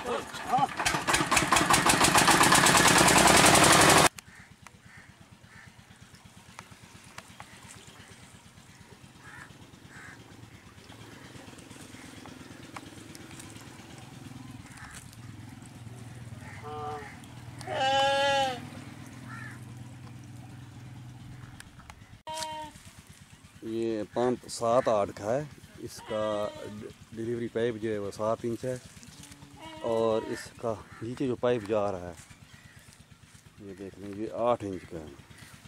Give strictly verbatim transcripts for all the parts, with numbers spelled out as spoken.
ये पंप सात आठ का है। इसका डिलीवरी पाइप जो है वो सात इंच है और इसका नीचे जो पाइप जा रहा है ये देख लें, ये आठ इंच का है।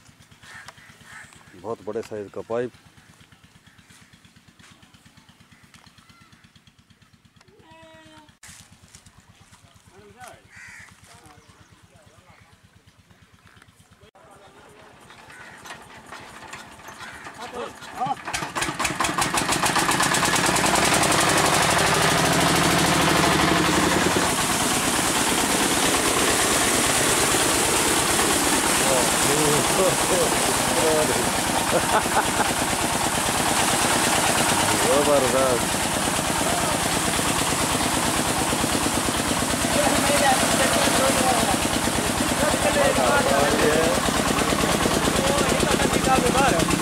बहुत बड़े साइज का पाइप। जबरदस्त। है